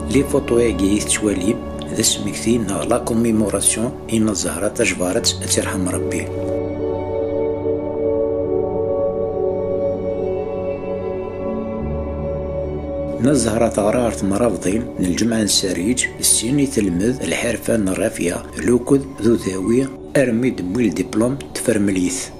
لي فوتو ياكي تواليب ذا سمكتي نا لا كوميموراسيون إن الزهرة تجبارت ترحم ربي. نا الزهرة تغرارت مرافضين من الجمعة نساريج السيني تلمذ الحرفة الرافية لوكد ذو ذاوية أرمي دموي الدبلوم تفرمليث.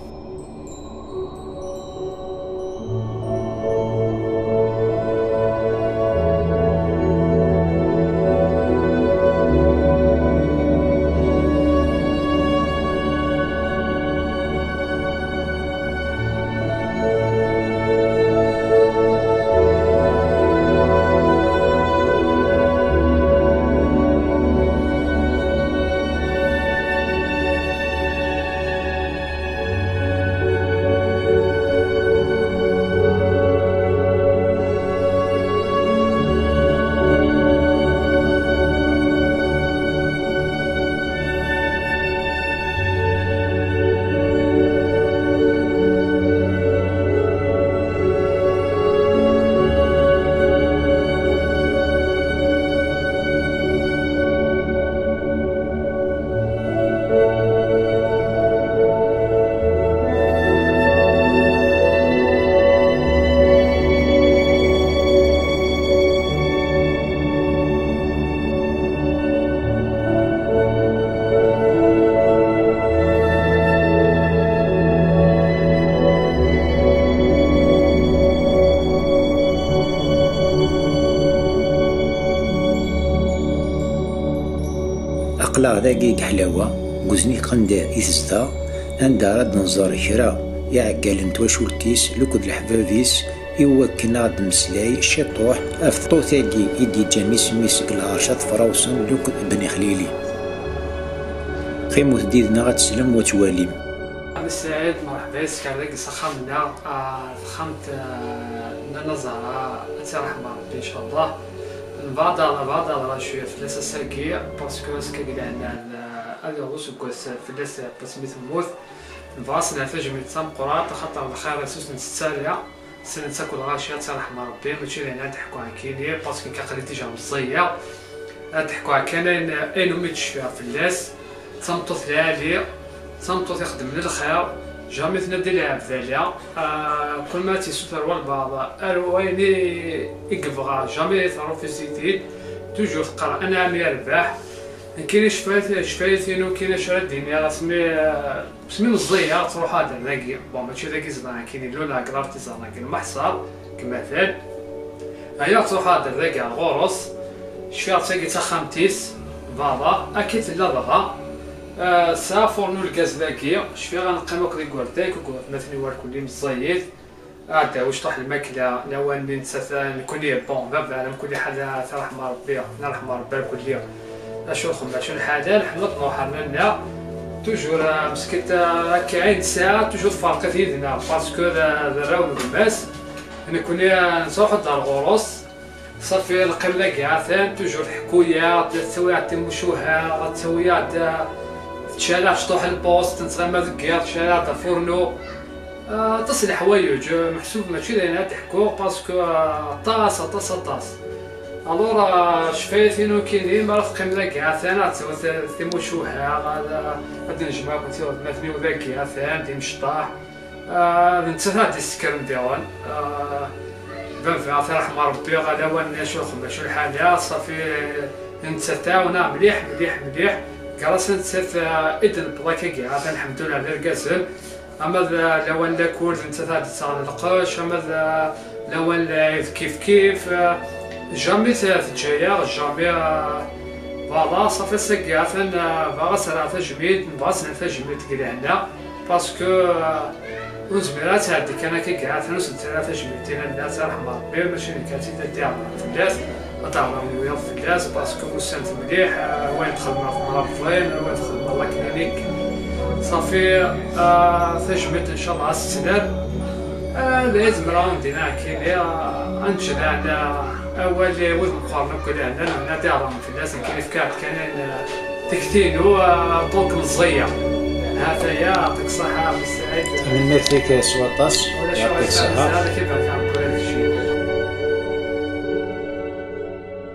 أقلع ذاقيق حلاوة قزني قندا إثزتا أندا راد نزار كرا يعقال نتواشو الكيس لوكد الحبابيس يوكنا غد مسلاي شطوح أفطو ثاقي إدي جاميس ميسك العرشات فراوسن لوكد بني خليلي قيمو ثديدنا غتسلم وتواليم. سعيد مرحبا بك كذاك سخمنا فخمت نزارة ترحم ربي إن شاء الله. بعض راه شويه فلاس ساكي باسكو سكاكي عندنا هذا هو سكوس فلاس بسميت موت نفاصل على جميع تنقرات خاطر الخير اساس نستساليا سنه تاكل غاشيه ترحم ربي ماشي لان تحكوا عن كيني باسكو كنقري تيجا مزيه تحكوا عن كاين اين امي تشفى فلاس تنطوط لالي تنطوط يخدم للخير جامي تنادي لها بذاليا كل ما تيسوتر والبعض ويني يقبغا جامي ثرو في زيتين توجور تقرا انا عم يربح كاين شفايتين وكاين شردين سمي مزيه تروح هذا لاقي بون ماشي ذاك زعما كاين لولا كرارتي زعما كاين محصر كمثال هيا تروح هذا لاقي الغرس شفير تاقي تخمتيس بعضا اكيد لا ضغا سا فورنو الغاز لاكي شفي غنقيمو كدي كورتيك وكورت مثلي والكل مزيد هذا واش طاح الماكله لواني نتسا نكون بون باب العالم كل حاجه ترحم ربي نرحم ربي الكل اشو خمه شو الحاجه نحمد روحنا لنا توجور مسكت كاين ساعه توجور فرق في يدنا باسكو راون الناس نكون نصوحوا دار غروس صافي القله كاع ثان توجور حكويات تسويات مشوهه تسويات تشالع شطوح البوست تنتغمى ذكير تشالع فورنو تصل حوايج محسوب ماشي لينا تحكو باسكو طاس الوغ شفايتين كاينين ما راه قيمنا كاع ثانات ثمو شوحه غادي نجمعو كنتي مثني وذاكي ثان دي مشطاح نتسنى دي السكر نديرون بان فيها ترحم ربي غادا وانا شو الخدمه شو الحاجه صافي نتساونا مليح كراس نتسات إذن بلاكي كاع الحمد لله على الكاسل أما لو أن كل نتسات تسالقش أما لو أن كيف جامي تجايا جامي فوالا صافي سكيات باغا سرعة تجميد نبغاس تجميد كدا هنا باسكو ونزميرات هادي كان كاع ثلاث تجميدين الناس رحم ربي ماشي كاتي تاع الناس أطعمهم ويض في الناس باسكو مستند مليح وين دخل مرافقين وين دخل لا كلينيك صافي تجمد ان شاء الله السنان لازم راهم دينا كاين انشد عندنا اول ود مقارنه كل عندنا دارهم في الناس كيف كانت كان تكتينو طوق مزيه هذا يعطيك الصحه بالسعيد من مثلك سواطاس يعطيك الصحه. هذا كيف كان كل شيء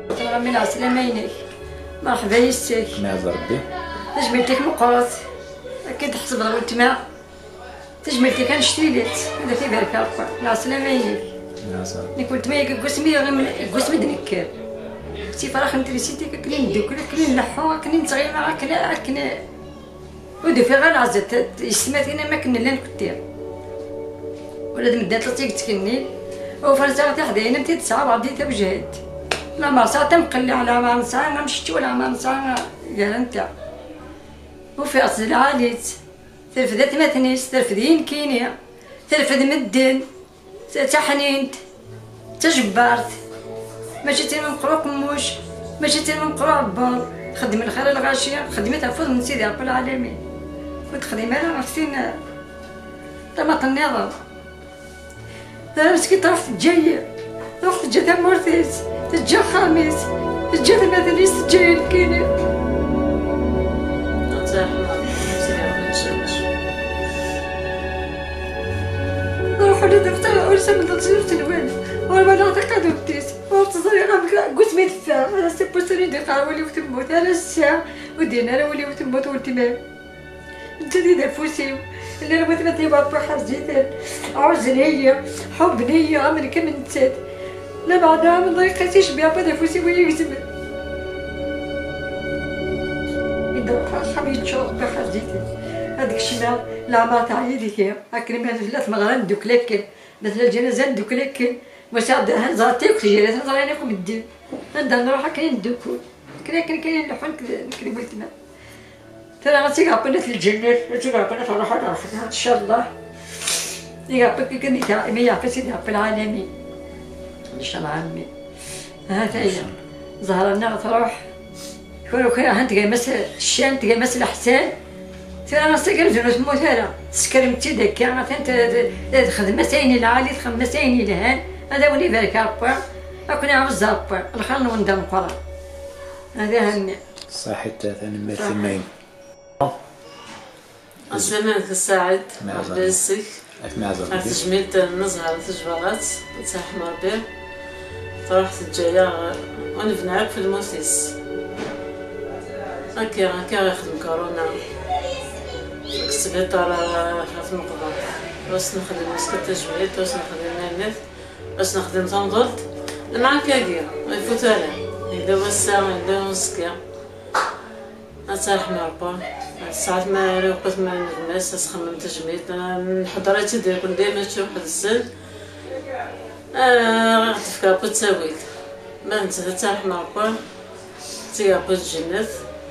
من العسلامة ينك مرحبا يساك نعز ربي تجملتك مقراط أكيد حسب غلط ما تجملتك كنشتيلت هذا في بارك الله العسلامة ينك نعز ربي كنت ما قسمي غير من قسم دنكر سي فراخ نتريسيتي كنين ندوك كنين نحو كنين تغيما كنا ودو في غير عزت يسماتينا ما كنا لا نكتير ولا دمدات لطيق تكني وفرزا حدايا نمتي تسعة بعضي تبجهد لا ما ساعة مقلي على ما نسعى ما مشيت ولا ما نسعى قال انت وفي أصل العاليت ترفدت مثنيس ترفدين كينيا ترفد مدن تحنينت تجبرت ماشي تي من قرو قموش ماشي تي من قرو عبار خدم الخير الغاشية خدمتها فوز من سيدي رب العالمين وتخدم انا عرفتين طماط النظام انا مسكين رحت جاية رحت جاتا مورثيس تجا خامس تجا مثليس تجا الكينيا روحوا لدفتر ورسم التصوير الوالد وما نعتقد بتيس وتصدري قلت ما يدفع انا سيبوسوني دقيقة ولي وتموت انا الساعة ودينا انا ولي وتموت والتمام انت دي فوسيو اللي انا مثلا بابا حزيتان عزلية حب نية عمري كم نسيت لا بعدها من ضيق قاسيش بيها بدا فوسي ويكزم إذا حبيت شوق بحزيتان هذيك الشمال لا ما تعيدي هي هاكن مثلا ثلاث مغران دوك لكن مثلا الجنازة دوك لكن وساعد زرتي وخجلت نزراني لكم الدين عندنا نروح كاين ندوكو كاين نحن نكذب التمام ترى غاتي قابلت الجنة غاتي قابلت نروح على روحنا ان شاء الله يقابلك كني دائما يعطي سيدي رب العالمين ان شاء الله عمي هذا هي زهرنا غتروح كون كان هانت مس الشام تلقى مس الاحسان ترى انا سكرت جنوس موثرة سكرمتي داك انا تخدم مسايني العالي تخدم مسايني الهان هذا ولي بارك ربي اكون عاوز زابا الخير وندم قرا هذا هني صحيح ثاني مثمين أسلمك السعد عباسك أتمعزر تجميت النزهة تجبرات تساحم ربي طرحت الجاية ونبناك في الموسيس هكا يخدم كورونا في السبيطار في المقبرة واش نخدم مسكت تجميت واش نخدم نانيت واش نخدم تنضلت معاك ياكيا يفوت عليه إذا وسع إذا مسكيا أتسرح مع ربي ساعات ما وقت ما نجمس نخمم تجميت نحضراتي ديال كل ديما تشوف واحد السن غتفكر بتساويت ما انت تتسرح مع ربي تيابو الجنات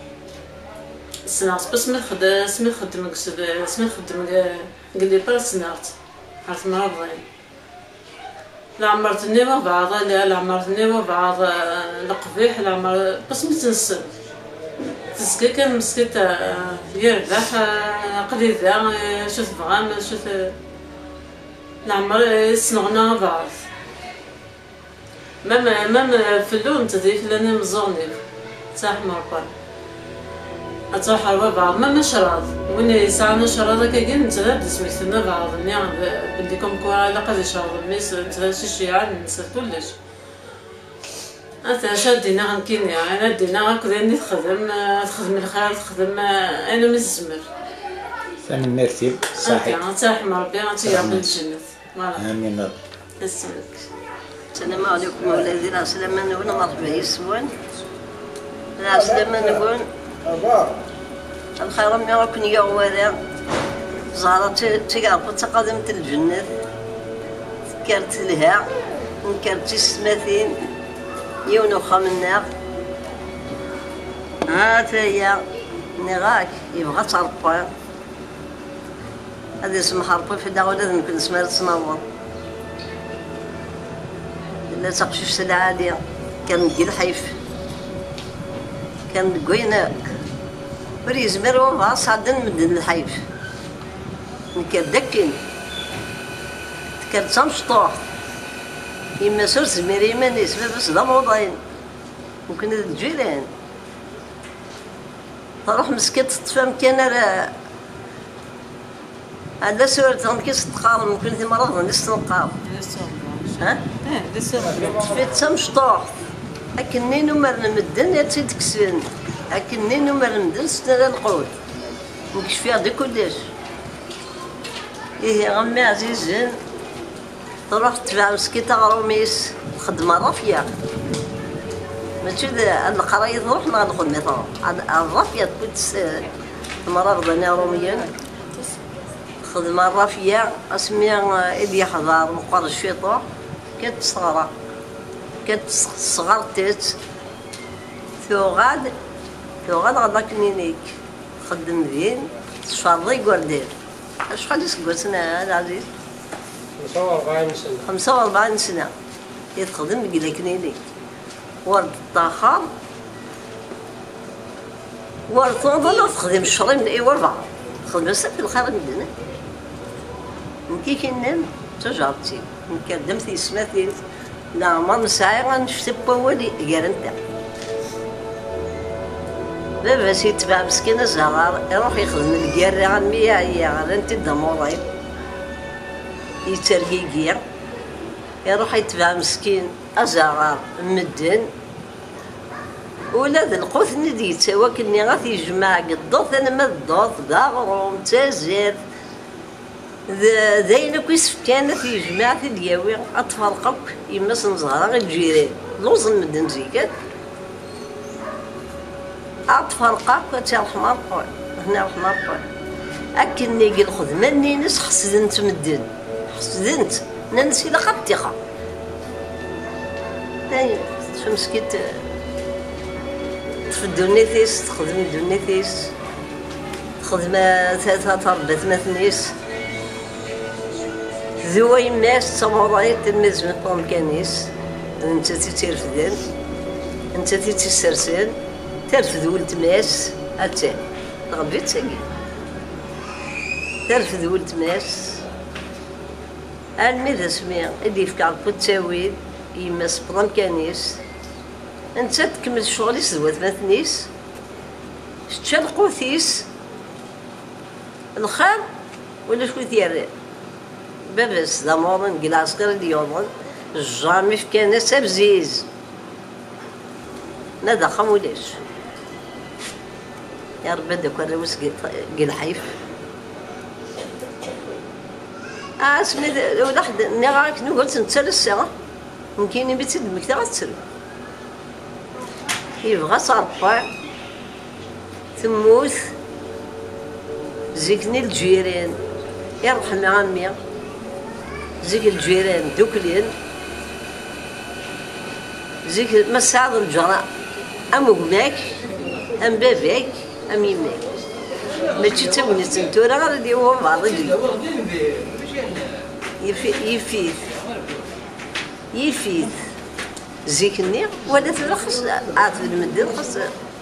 سنعت بس ما خدم سمي خدم قال لي با سنعت عرفت مع ربي لا عمرتني وبعض لا عمرتني وبعض القبيح لا عمر بس متنسل تسكي كان مسكت يربح قليلا شو تبغى شو العمر يسنغنا بعض مام فلون تضيف لنا مزوني تاح مربان أتروح على بعض ما شراض وين يسعنا شراض كاين نتلا سميتنا بعض نعم بديكم كوا لقد شراض ميس نتلا شي عاد نسى كلش أنت شادينا غنكيني أنا دينا هكذا تخدم الخير تخدم أنا مزمر ثاني مرتب صحيح تاح مربي غتيعطي الجنة آمين يسلمك السلام عليكم ولادي العسلامة نقول مرحبا يسوان العسلامة نقول الخير مي راكن يغوالا زهرة تيعرفو تقدمت الجنة ذكرت لها نكرت السماثين يونوخا منا هاتايا نغاك يبغى تربى هذا يسمح ربي في داولة يمكن اسمها تنور لا تقشف سلعة عالية كان ديال الحيف كان قوينا وريزمر وبغا صعدن مدن الحيف نكر دكين تكرت مشطوح إما سور زميري مانيس بس دا موضعين ممكن هاد الجيران تروح مسكت تفهم كان راه هذا سور تنكيس تقارن ممكن ثم راه نستنقار ها؟ تفيت مشطوح أكني نمر نمدن يا تكسبن أكني نمر نمدن سنة القود نكش فيها دي كلش. إيه غمي عزيزين تروح تبع مسكيتة غروميس خدمة رافية ماشي القراية تروح ما ندخل مثلا الرافية تكون مرة أنا روميا خدمة رافية اسمها اللي يحضر مقر الشيطة كانت صغيرة كانت صغار تيت ثوغاد غدا كنينيك خدم ذين شفاضي قردين شحال يسقو سنة العزيز 45 سنة يتخدم بقيلة كنينيك ورد الطاخر ورد طوبة تخدم الشري من أي وربع تخدم في الخير مدينة نكي كنن تجارتي نكدم في سماتي لا ما نسعي غنشتي بوالي قرنتا بابا سيتبع مسكين الزغار يروح يخدم القري عن مية غير دموراي يترقيقير يروح يتبع مسكين الزغار مدن ولاد القوت ندي يتساوى كني غادي يجمع قدوط انا ما الضوط داغروم تازر داين كويس كانت يجمع في دياوي اتفرقك يما سنزهر غير الجيران لوز المدن زيكات اتفرقك وتا الحمار قول هنا الحمار قول اكن نيجي الخدمه نينس حسدنت مدن حسدنت ننسي لقطيخه داين شمسكيت تفدو النفيس تخدم النفيس تخدم ثلاثة أربعة مثنيس ذوي يماس تصمراي تلميذ من طومكانيس انت تيرفدن انت تيسرسن ترفد ولد ماس أتى تغبي تسقي ترفد ولد ماس الميذا سميع اللي يفكر التاويل يماس بطومكانيس انت تكمل شغلي سدوات مثنيس شتشا القوثيس الخام ولا شوي ديال باباس دامورن كلاصكر ديالون جامي فكان سبزيز لا دخم ولاش يا ربي داك الروس قال حيف اسمي ولا حد نغاك نقول نتا للساعه ممكن بيت المكتب غتسرب يبغى صرفع تموت زيكني الجيران يرحم عمي زيك الجيران دوكلين زيك ما ساعد الجراء ام امك ام باباك ام يماك ماشي تاوني سنتورا غادي هو بعضي يفيد زيكني ولا تلخص عاطف المدن خص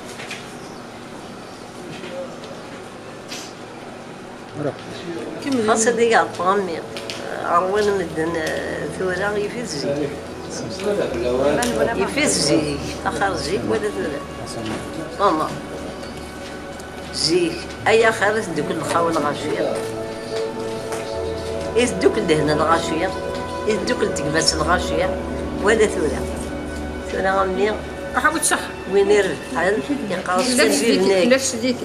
خاصة ديك الطامي عروان مدن ثورة يفيد زيك يفيد زيك آخر زيك ولا ثورة ماما زيك أي آخر دوك الخاو الغاشية دوك الدهن الغاشية دوك التكباس الغاشية ولا ثورة ثورة غمي حاول صح وين يربحان يقاص في نفس ديك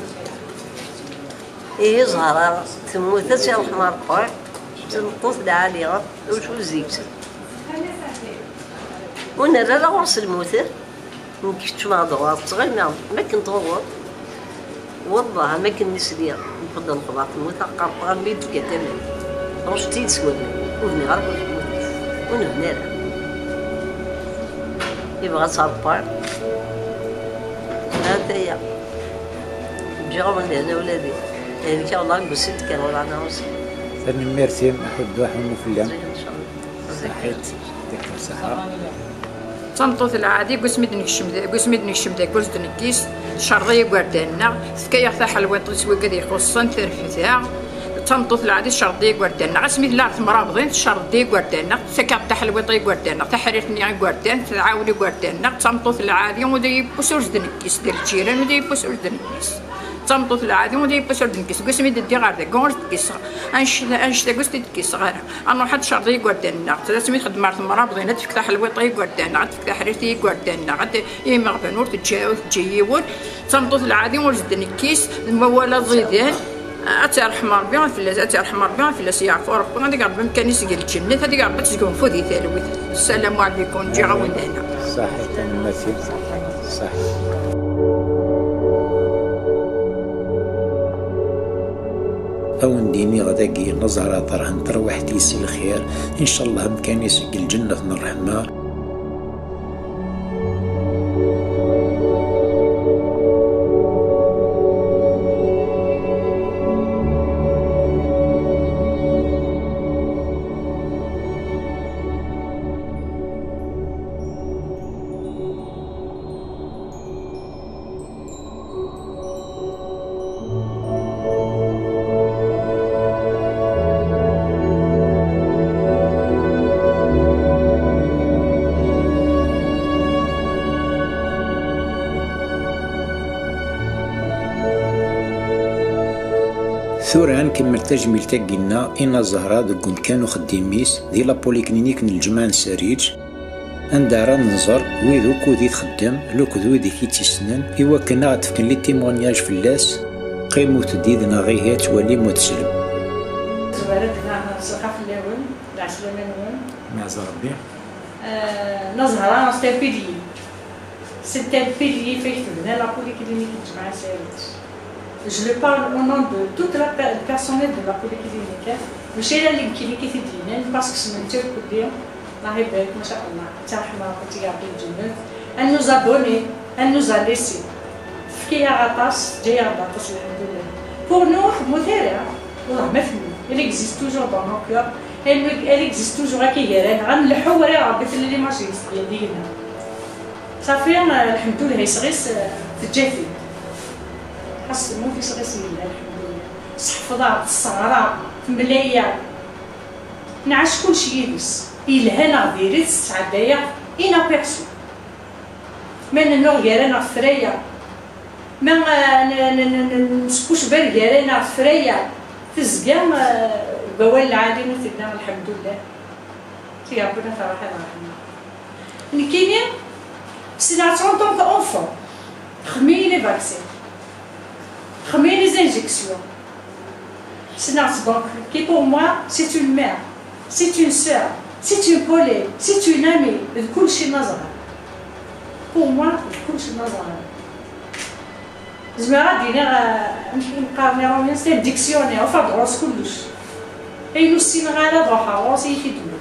إيه زهرة تموت تسع الحمار قاع تنقص العالية وشو زيكت ونرى لا غرس الموتر نكشف مع دوار صغير ما كنت غور والله ما كنت نسلي نفضل الخضار تموت قرطان بيت كتل رشتي تسوى وني غرب ونهنا يبغى صابار هذا هي جاوا من هنا ولادي إن شاء الله قصيت كان ولا أنا وصل. ثاني ميرسي أحد واحد مفلم. صحيت ديك الصحة. تنطوط العادي قسمي دنكشم قلت دنكيس شرطي قردنا سكايا ثا حلوة تسوي كذي خصن ترفتها تنطوط العادي شرطي قردنا عسمي لا مرابضين شرطي قردنا سكايا ثا حلوة قردنا تحريتني قردنا تعاوني قردنا تنطوط العادي ودي بسوس دنكيس ديال الجيران ودي بسوس دنكيس تمطوط العادي ودي بشر دنكيس قسم يدي غير ذاك قرص دكيس انش تقص دكيس غير انا حد شرطي يقعدنا تسمي خدمه مرت المرا بغينا تفك حلويطه يقعدنا عاد تفك حريرتي يقعدنا عاد يما غبنور تجاوز تجيور تمطوط العادي ولد دنكيس ولا زيدان أترحم ربي فلاس أترحم ربي فلاس يعفو ربي غادي ربي مكان يسقي الجنة هذيك ربي تسقون فودي ثالوث. السلام عليكم جي عاونانا. صحيح تنمثل صحيح. أو نديني غداكي نظرة طرهن تروح تيسي الخير إن شاء الله مكان يسقي الجنة الرحمة. ثورا نكمل تجميل تاقينا إنا زهرة دوك كانوا خديميس دي لابوليكلينيك نلجمع نساريج اندارا ننظر ويدو كودي تخدم لوك ذويدي كي تيسنن إوا كنا غتفكن لي تيمونياج فلاس قيمو تديدنا غيهات توالي متسلم. زوالتنا نصلحها في اللاون العسلامة نون معز ربي. نزهرة سيتي بيلي سيتي بيلي فاش تبنى لابوليكلينيك نلجمع نساريج. Je le parle au nom de toute le personnel de la polyclinique. ماشي انا اللي يمكن لي كيدينا باسكو سمعتو كلهم الله يبارك ما شاء الله ترحم ربي يعطي الجنة. ان نوز ابوني ان نوز ليسي فكيها غطاس جايه غطاس الحمد لله. بور نو مثيرة والله ما فهمنا. elle existe toujours dans nos cœurs. elle existe toujours كي غنلحو ورا ربي في اللي ماشي ديالنا. صافي الحمد لله يسغيس في الجافي. خاص مو في صغير سيدنا الحمد لله. صحفضات الصغرى ملايا نعاش كلشي يلبس إلهانا ديريت سعدايا إنا بيرسو ما نغيرانا فريا ما نسكوش بريارانا فريا تزقام بوال العالم سيدنا الحمد لله في ربنا فرحة رحمة نكيني سيناتون طونك أونفون خمي لي فاكسين خمي لي زانجيكسيون qui pour moi c'est une mère, c'est une soeur, c'est une collègue, c'est une amie. الكل شيء نظرة. pour moi الكل شيء نظرة. زعما غادي نقارني راني سي ديكسيونير وفا دروس كلش. أي نسين غالا ضحى راسي يفيدني.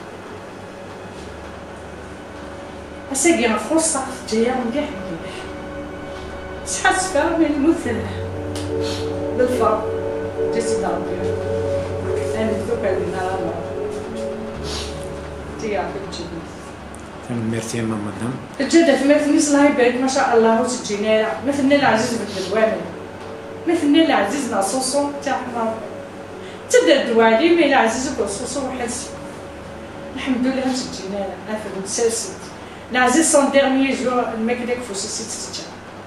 أساقي نفرص جاية مليح مليح. شحال سكر من المثل بالفرق. جسد ربي أنا ذوك اللي نرى تيعرف الجنة ميرسي مدام الجدة مثلني الله يبارك ما شاء الله وتجينا مثلنا العزيز بن الدوامي مثلنا العزيز ناصوصو تاع حمار تبدا الدوالي مي العزيز بصوصو وحس الحمد لله تجينا أفل متسلسل العزيز سون ديرني جور الماكلة كفوسي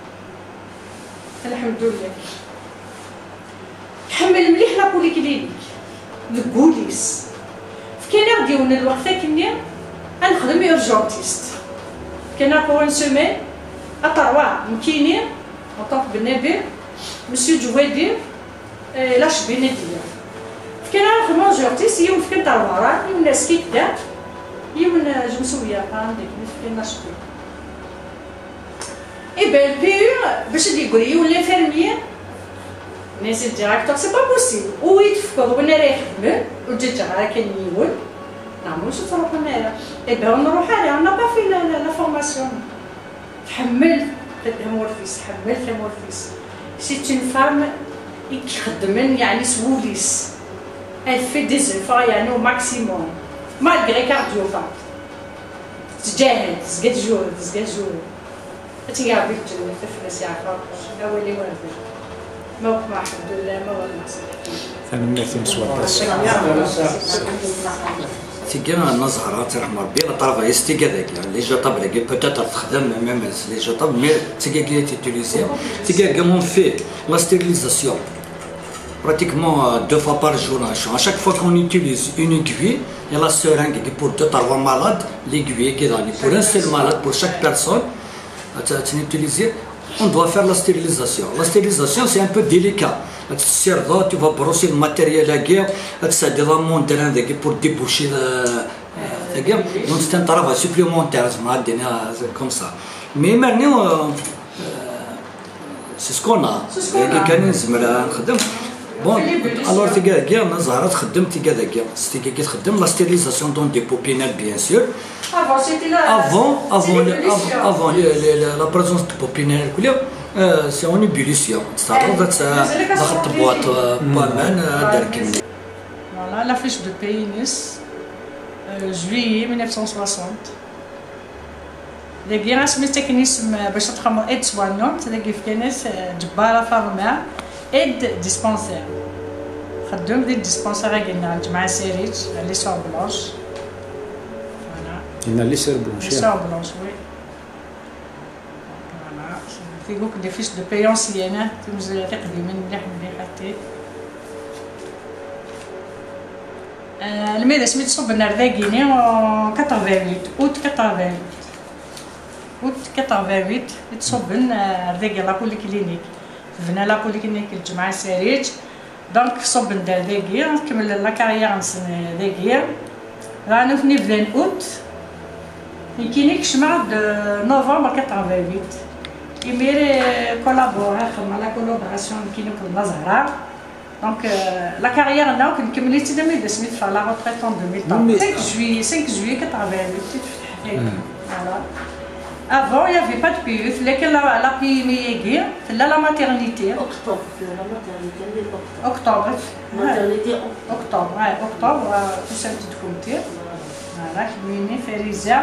الحمد لله حمل مليح لا بوليكلينيك البوليس فكان غديونا الوقت كني غنخدم اورجونتيست كان بور اون سيمين اطروا مكينين اون طونك بالنبي مسيو جوادي لاش بيناديه فكان نخدم اورجونتيست يوم فكان طروارا يوم ناس كيدا يوم جمسويه عندك فكان لاش بي اي بي البيو باش يقولي ولا فيرميير ناس الديراكتور سي با بوسيبل ويتفكر وانا راه يخدم وجات راه كان يول نعملو شو تروح معايا ايبا نروح عليها انا با في لا فورماسيون تحمل هامورفيس حملت هامورفيس سي اون فام يخدمن يعني سوليس elle fait des efforts يعني au maximum malgré cardiopathe تجاهد تسقى جهد تيعرف الجنة تفلس يعرف اولي وافر ما وقع الحمد لله ما وقع أنا ميرسي مسوى تيجي نزهرة ترحم ربي لا طرافايس تيجي ذاك لي جاطاب لاكي بوتيتر تخدم ميم لي جاطاب مي تيجي كي تيتيليزي تيجي كامون في لا ستيريليزاسيون pratiquement 2 fois par jour. À chaque fois qu'on utilise une aiguille, il y a la seringue qui pour 2-3 malades, l'aiguille qui est dans pour un seul malade, pour chaque personne, on doit faire la stérilisation. La stérilisation, c'est un peu délicat. Tu vas brosser le matériel à guerre, tu vas monter pour déboucher la guerre. Donc c'est un travail supplémentaire, comme ça. Mais maintenant, c'est ce qu'on a. Bon, alors tu as dit نظارات خدمت كذا كذا ستيكي كي تخدم لا ستيريليزاسيون دون دي بوبينات بيان سور avant la présence de popinel c'est en ébullition صارت ضغط بواط بامان دركن. Voilà la fiche de pays Nice juillet 1960 تلاقي رسمي تكنيسم باش تخدموا ايد سوانون تلاقي في كنيس جبارة فارما ايد ديسبونسير خدم دي ديسبونسير قلنا الجماعة سيريج لي سور بلونش قلنا لي سور بلونش لي سور بلونش وي فوالا تيقولك دي فيش دو باي اونسيان تمزل قديمين مليح حتى الميدا سميت صوب النرداكيني 88 اوت 88 اوت 88 تصوبن رداكي لا بوليكلينيك بنا لا بوليكلينيك الجماعة ساريج دونك صوبن دار داكي نكمل لا كارير نسن داكي رانا في نيفلان اوت يكينيك شمع دو نوفمبر 88 يميري كولابورا خدمة لا كولابوراسيون كينيك النظرة دونك لا كارير ناو كنكملي تي 2000 سميت في لا روتريت ان 2000 5 جويي 88 تفتح فوالا. Avant, il n'y avait pas de PE, il fallait que la PMI ait la maternité. Octobre, la maternité, Octobre. Maternité. Octobre, tout ça, petite comté. Voilà, qui m'a fait Rizia,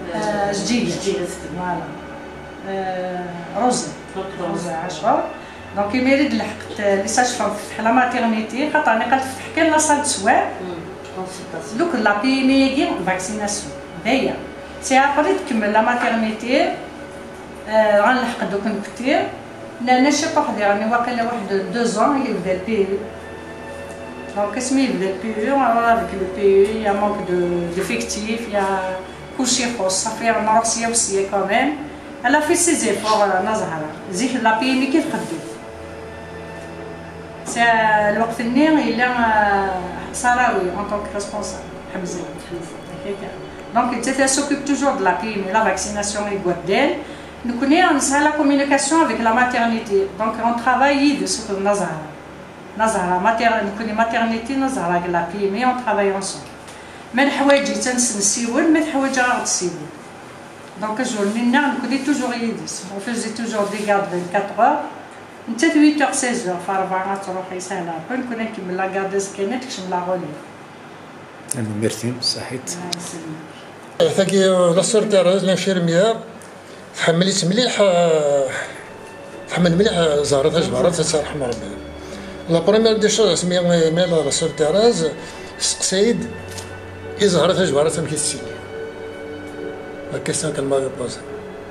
Voilà. Rose. Rose, Ashra. Donc, il mérite les sages-femmes à la maternité, quand on a fait la salle de soins, donc la PMI ait vaccination. D'ailleurs. سي عقري تكمل لا ماتيرنيتي غنلحق دوك كثير انا شي واحد يعني واقيلا واحد 2 ans يبدا البي يو دونك اسمي يبدا البي يو افيك لو بي يو يا مونك ديفيكتيف يا كلشي خاص صافي نروح سيا وسيا كوميم الا في سي زيفور نزهره زيك لا بي مي كيف خدم سي الوقت النير الا صراوي اون طونك ريسبونسابل حمزه هكاك. Donc, elle s'occupe toujours de la PMI, la vaccination et Guadel. Nous connaissons la communication avec la maternité. Donc, on travaille de ce que nous avons. Nous connaissons la maternité, nous avons la PMI, on travaille ensemble. Mais nous avons dit que nous avons dit donc, aujourd'hui, nous connaissons toujours Yidis. On faisait toujours des gardes 24 heures. Peut-être 8 heures, 16 heures. Nous connaissons la garde de Skenet, nous la relève. مرتين صحيت ثاقي لاصور تاراز لانفيرميير تحملت مليح تحمل مليح زهرتها جبارات تسرح ربي. لا بروميير دي شوز سميها ميلا لاصور تاراز سعيد زهرتها جبارات ما كيتسيني لا كيسيون كان ماغي بوزي.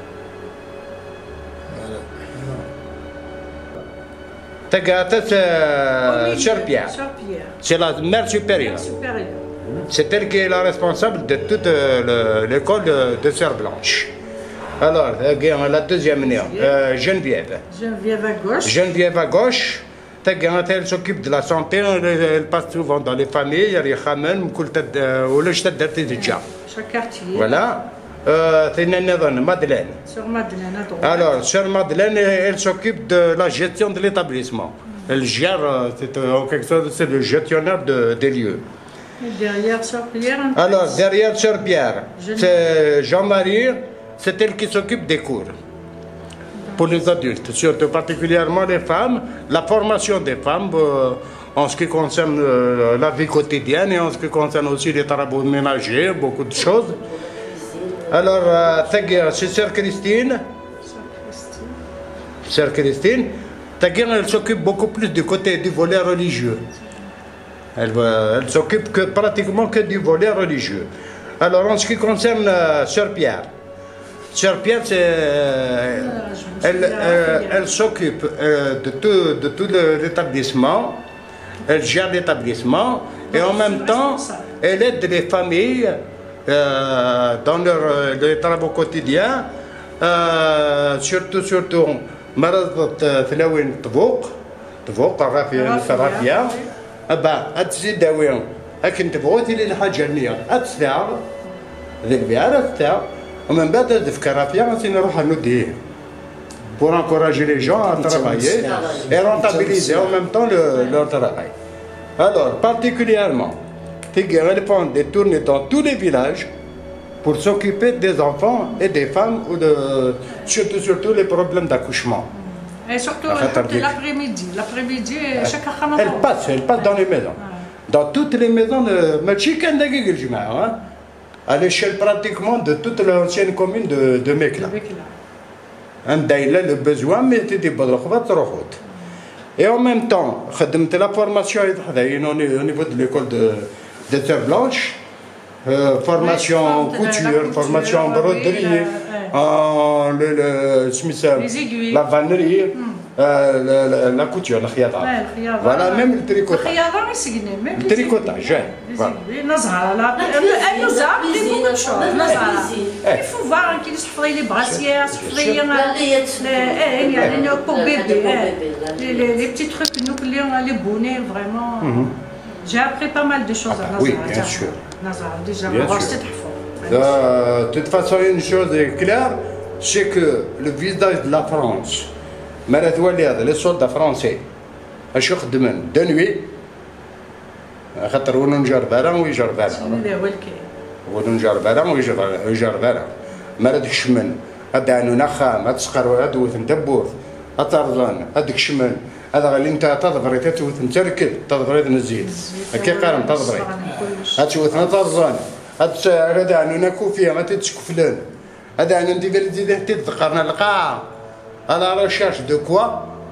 Tagata Cher-Pierre. C'est la mère supérieure. C'est elle qui est la responsable de toute l'école de Sœur Blanche. Alors, la deuxième mère, Geneviève. Geneviève à gauche. Geneviève à gauche. Elle s'occupe de la santé, elle passe souvent dans les familles, elle ramène, chaque quartier. Voilà. Madeleine. Sœur Madeleine, à droite. Alors, Sœur Madeleine, elle s'occupe de la gestion de l'établissement. Elle gère, en quelque sorte, c'est le gestionnaire des lieux. Et derrière Sœur Pierre. Alors, derrière Sœur Pierre, c'est Jean-Marie, c'est elle qui s'occupe des cours. Pour les adultes, surtout particulièrement les femmes, la formation des femmes en ce qui concerne la vie quotidienne et en ce qui concerne aussi les travaux ménagers, beaucoup de choses. Alors, c'est Sœur Christine. Sœur Christine, elle s'occupe beaucoup plus du côté du volet religieux. Elle s'occupe pratiquement que du volet religieux. Alors en ce qui concerne Sœur Pierre, elle s'occupe de tout l'établissement, elle gère l'établissement et en même temps elle aide les familles dans leurs travaux quotidiens, surtout مرض ثلاوين طبوق الرافية تزيد داويهم لكن تبغوا تيلي الحاجة اللي أتساع ذيك بها أتساع ومن بعد تفكر رافية غادي نروح نديه pour encourager les gens à travailler et rentabiliser en même temps leur travail. Alors, particulièrement, elle prend des tournées dans tous les villages pour s'occuper des enfants et des femmes, ou surtout les problèmes d'accouchement. Et surtout l'après-midi, chaque elle passe dans les maisons. Dans toutes les maisons de à l'échelle pratiquement de toute l'ancienne commune de Mekla. Elle a le besoin, mais et en même temps, la formation au niveau de l'école de Terre Blanche, formation couture, formation broderie, la vannerie, la couture, la khiyada. Voilà, même le tricotage. Le tricotage, voilà. Il faut voir qu'il se fait les brassières, pour bébé, les petits trucs, les bonnets, vraiment. J'ai appris pas mal de choses à Nazara. Oui, bien sûr. Déjà, de toute façon, une chose est claire, c'est que le visage de la France, les soldats français, de nuit, وننجر فارا ويجر فارا مراد كشمن هذا عنو نخام هاد سقر هاد وثن تبوث أترضان هاد كشمن هذا غالي انت تضبري تتوث تركل تضبري نزيد هكا قارن تضبري هاتوثنا ترضان هذا عنو ناكو فيها ما تتسكفلان هذا عنو ندي بلدي تتذكرنا القاعة على رشاش دو كوا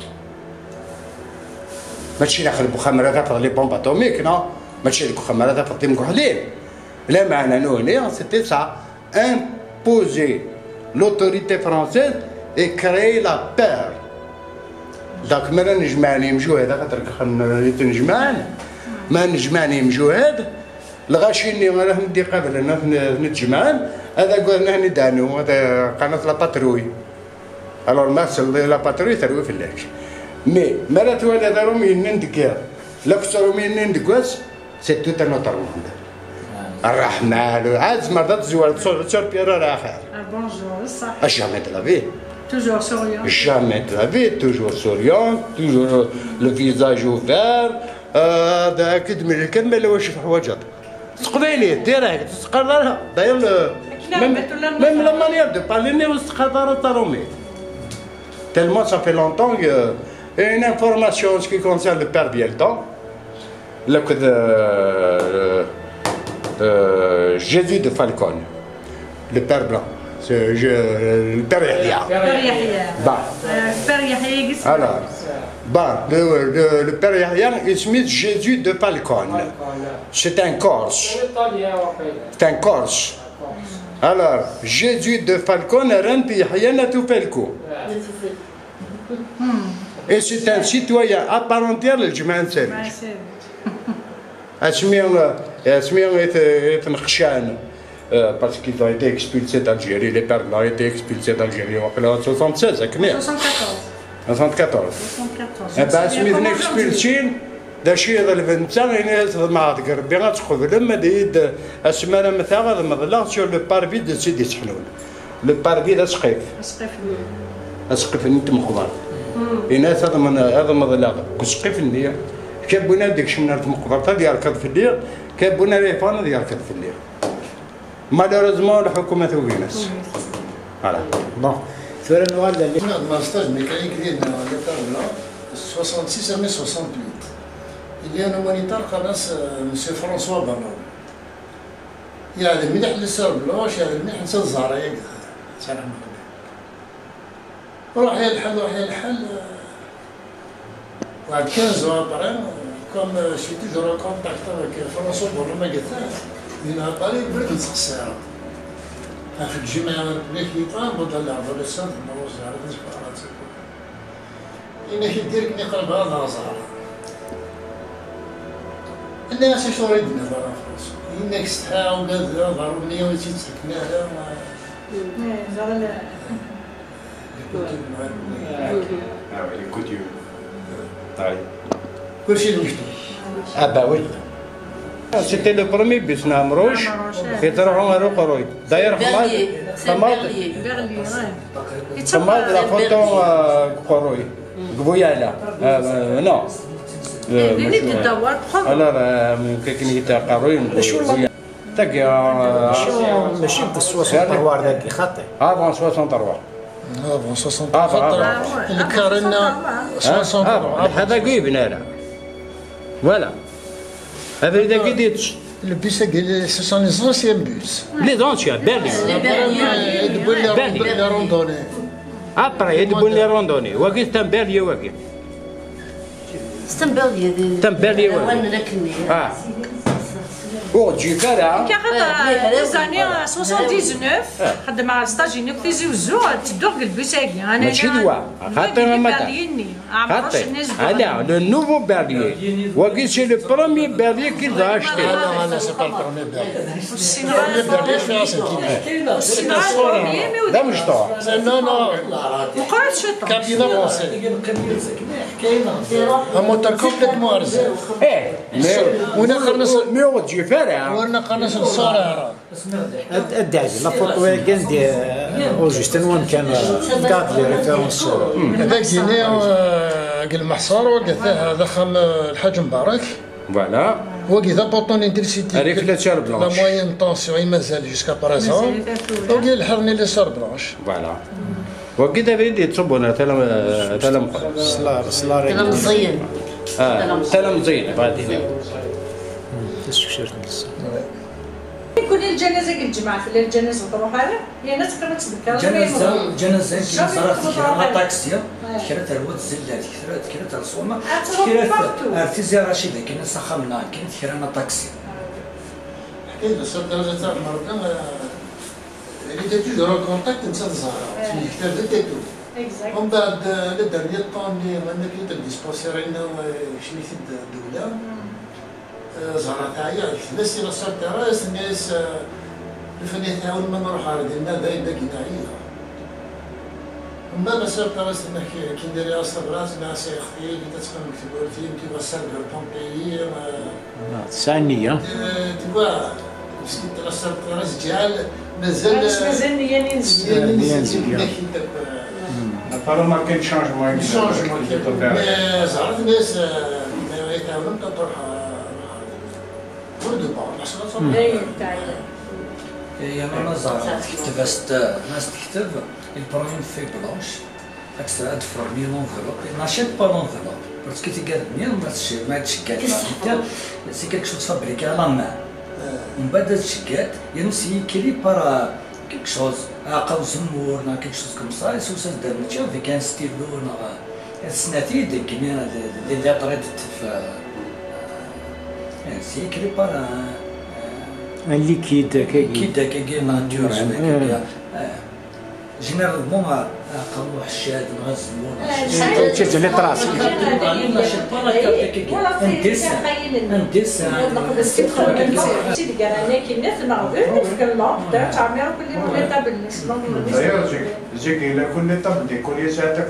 ماشي نخربو خمرات لي بومب اتوميك نو ماشي خمرات فاطمه كحلين لا معنى نو سيتي سا imposer l'autorité française et créer la peur. داك ما نجمعني مجهود خاطر نجمعن ما نجمعني مجهود الغاشيني راه ندي قبل نتجمعن هذا قلنا ندانو هذا قناه لا باتروي الور ما لا باتروي تروي في اللاش مي مرات ولا دارهم ينندق لا كسروا ينندقوس سي توت ان اوتر موند الرحمن عاد مرات زوال سور بيرو راه خير بونجور صح jamais de la vie toujours souriant jamais de la vie toujours souriant toujours le visage ouvert هذا كدمي الكلمه اللي واش حواجات تقبيلي ديريكت تقررها داير même la manière de parler واستقرار الطرومي tellement ça fait longtemps que une information en ce qui concerne le père Bielton, Jésus de Falcon, le père blanc, le père Yahya. Alors, le père Yahya, il se met Jésus de Falcon. C'est un Corse. C'est un Corse. Alors, Jésus de Falcon, Yahya Natufelko. Et c'est un citoyen à part entière le Jemaïen Savage. Asmian est un Khchan, parce qu'ils ont été expulsés d'Algérie, les pères ont été expulsés d'Algérie en 1976, à Khmer. 1974. Et bien, Asmian est expulsé, d'Achir de l'Ventan, et il est de Garbera, Tchouvelem, et de Asmana Methara, de Madela, sur le parvis de Sidi Sahnoun. Le parvis d'Askhef. Askhef, Nitmoukhbar. الناس هذا مضلاغ كسقي في الليل كابونا ديك شمنا في مقبرة يركض في الليل كابونا ريفان يركض في الليل مالوريزمون الحكومة توقي ناس فوالا بون سؤال نوال اللي كنا الماستاج ميكانيك ديالنا اللي 66 à 68 il y a un humanitaire خلاص مسيو فرانسوا بانون يعني مليح لسار بلاش يعني مليح نسى الزهراء سلام وراح يا الحل وراح يا الحل بعد 15 ans après comme je suis toujours en contact avec François Bourg-Magasin, il n'a pas les bruits de ça. في الجماعة الكيطان بدل الأدوليسانت نوز على تسبارات إنك يديرك نقرب هذا زهر الناس شو ردنا برا فرنسا إنك استحاول هذا ضروري وتتسكنا هذا كل شيء مشترك oui. C'était le premier bus Namrouche qui تروحوا على قروي. D'ailleurs, Hamad la photo قروي. قبويالا. Non. Alors, كي قروي. تاكي ماشي ب 63 ذاك خاطئ. avant 63. avant 63 الكارنا 63 هذا قريب هنا. Voilà. Avec des guides. Le bus, ce sont les anciens bus. Les anciens, Berlin. Les randonnées. Après, il y a des randonnées. Waki c'est un berlier, Waki. C'est un berlier. C'est un berlier, Ah. Oh, tu fais là. Les années 79 خدم على ستاج هناك تيزوزو تدوق البوساكي انا ماشي دوا خاطر خاطر هذا لو نوفو بيرلي وكي سي لو بروميي بيرلي كي ذا اشتي انا سي با البروميي بيرلي فيها سنتين ده مش طار لا لا وقرات شطه كابينا بونسي موتور كومبليتمون ارزاق ايه وانا خلص ميو تجي فارع وانا خلص الصوره الدعجه لا فوتو كان دي اوجستين وين كان كاد لي ريفيرونس هذاك ديني المحصار وقال ضخم الحاج مبارك فوالا وقال بوطون انترسيتي هذيك لا تشار بلانش لا موين طونسيون مازال جوسكا بريزون وقال حرني لي سار بلانش فوالا وقال دابا تصبونا تلا صلاري تلا مزين تلا مزين بعد هنا كل الجنازه الجماعه في الجنازه تروح هذا هي ناس كانت تذكر جنازه كي صارت كيرا طاكسيا كيرا تروت الزلات كيرا ترسومه كيرا ارتيزي رشيده كاين سخمنا كاين كيرا طاكسي حكيت بس الدرجه تاع المرضى اللي تجور كونتاكت نتا الزهراء في الكتاب ديتو ومن بعد لدرني طون اللي انا كنت ديسبونسيرينا شميت الدوله زهرة تاعي الناس اللي صارت راس الناس الفنية تاعو لما نروح على ديالنا دايما كناعية ومن بعد صارت راس كي ندير اصلا براس مع سي اختي اللي تتقن مكتبورتي كي بسال بالبومبيي ثانية تبوا مسكين صارت راس جعل مازال نياني نزل Apparemment, ما كاين شانجمون زهرة الناس يتعاونوا تروح انا زهرة تكتب ناس تكتب البروميير في بلانش اكسترا اد فورمي لونفلوب ناشيت با لونفلوب باسكو تيقاد ميل ما تشكات سي كيك شوز فابريكي على مان ومن بعد تشكات ينسي كلي بارا كيك شوز عقاو زمور نا كيك شوز كوم سا سوسا دار تشوف كان ستيلو نا السناتي ديك كمينا اللي طريت في سي كلي بارا ان ليكيد كي ناتور جينيرالمون قالوا حشاد غزمون تشد لي طراس كل طب دي كل ساعتك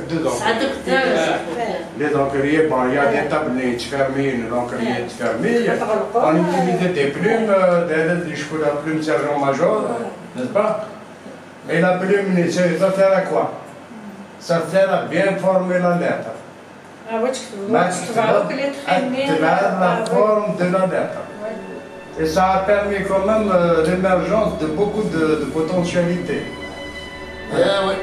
les encriers, bon, il y a des tables fermées, une encrier fermée. On utilisait des plumes, des cheveux de la plume sergent-major, n'est-ce pas? Et la plume, ça sert à quoi? Ça sert à bien former la lettre. La forme de la lettre. Et ça a permis quand même l'émergence de beaucoup de potentialités. oui.